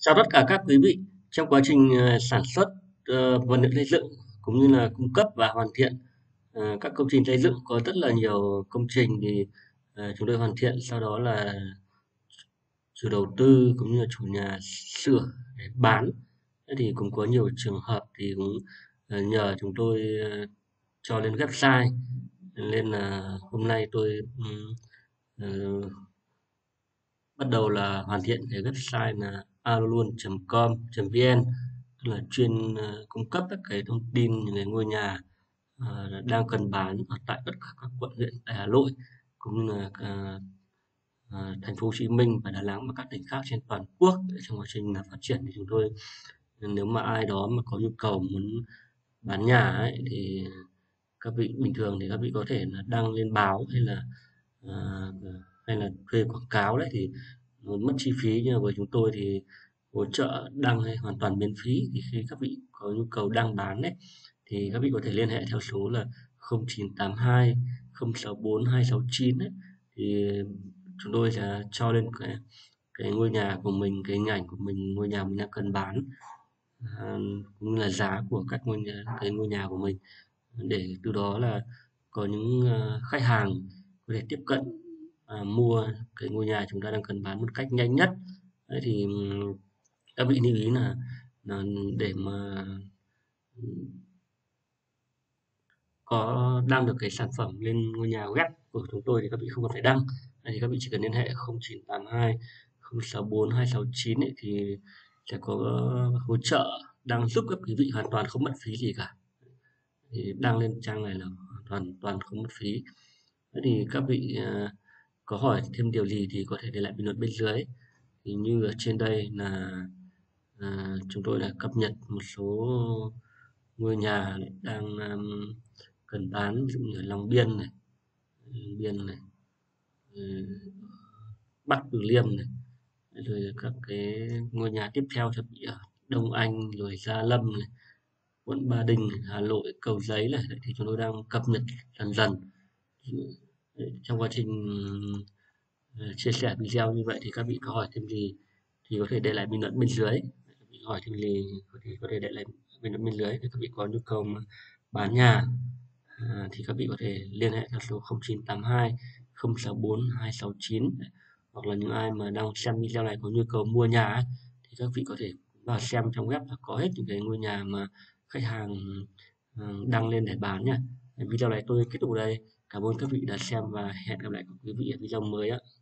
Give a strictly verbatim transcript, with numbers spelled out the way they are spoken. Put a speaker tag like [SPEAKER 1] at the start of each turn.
[SPEAKER 1] Chào tất cả các quý vị. Trong quá trình ờ, sản xuất ờ, vật liệu xây dựng cũng như là cung cấp và hoàn thiện ờ, các công trình xây dựng có rất là nhiều công trình thì ờ, chúng tôi hoàn thiện, sau đó là chủ đầu tư cũng như là chủ nhà sửa để bán. Thế thì cũng có nhiều trường hợp thì cũng ờ, nhờ chúng tôi ờ, cho lên website, nên là hôm nay tôi ừm, ờ, bắt đầu là hoàn thiện cái website là aloluon chấm com chấm vn, tức là chuyên ờ, cung cấp các cái thông tin về ngôi nhà ờ, đang cần bán ở tại tất cả các quận huyện tại Hà Nội, cũng như là ờ, ờ, thành phố Hồ Chí Minh và Đà Nẵng và các tỉnh khác trên toàn quốc. Để trong quá trình là phát triển thì chúng tôi, nếu mà ai đó mà có nhu cầu muốn bán nhà ấy, thì các vị bình thường thì các vị có thể là đăng lên báo hay là ờ, hay là thuê quảng cáo đấy, thì nó mất chi phí, nhưng mà với chúng tôi thì hỗ trợ đăng hay hoàn toàn miễn phí. Thì khi các vị có nhu cầu đăng bán đấy thì các vị có thể liên hệ theo số là không chín tám hai không sáu bốn hai sáu chín đấy, thì chúng tôi sẽ cho lên cái cái ngôi nhà của mình, cái hình ảnh của mình, ngôi nhà mình đang cần bán, à, cũng như là giá của các ngôi nhà, cái ngôi nhà của mình, để từ đó là có những ờ, khách hàng có thể tiếp cận à, mua cái ngôi nhà chúng ta đang cần bán một cách nhanh nhất. Đấy thì ừm, các vị lưu ý là, là để mà có đăng được cái sản phẩm lên ngôi nhà web của chúng tôi thì các vị không cần phải đăng. Đấy, thì các vị chỉ cần liên hệ không chín tám hai không sáu bốn hai sáu chín ấy, thì sẽ có hỗ trợ đăng giúp các quý vị hoàn toàn không mất phí gì cả. Thì đăng lên trang này là hoàn toàn toàn không mất phí. Thế thì các vị à, có hỏi thêm điều gì thì có thể để lại bình luận bên dưới. Thì như ở trên đây là à, chúng tôi đã cập nhật một số ngôi nhà đang um, cần bán, ví dụ như ở Long Biên này, Long Biên này, ừ, Bắc Từ Liêm này, rồi các cái ngôi nhà tiếp theo cho bị ở Đông Anh, rồi Gia Lâm này, quận Ba Đình, Hà Nội, Cầu Giấy này. Đấy, thì chúng tôi đang cập nhật dần dần. Trong quá trình ờ, chia sẻ video như vậy thì các vị có hỏi thêm gì thì có thể để lại bình luận bên dưới. Các vị hỏi thêm gì thì có thể để lại bình luận bên dưới. Thì các vị có nhu cầu mà bán nhà à, thì các vị có thể liên hệ theo số không chín tám hai không sáu bốn hai sáu chín, hoặc là những ai mà đang xem video này có nhu cầu mua nhà ấy, thì các vị có thể vào xem trong web là có hết những cái ngôi nhà mà khách hàng ờ, đăng lên để bán nha. Video này tôi kết thúc ở đây. Cảm ơn các vị đã xem và hẹn gặp lại các quý vị ở video mới ạ.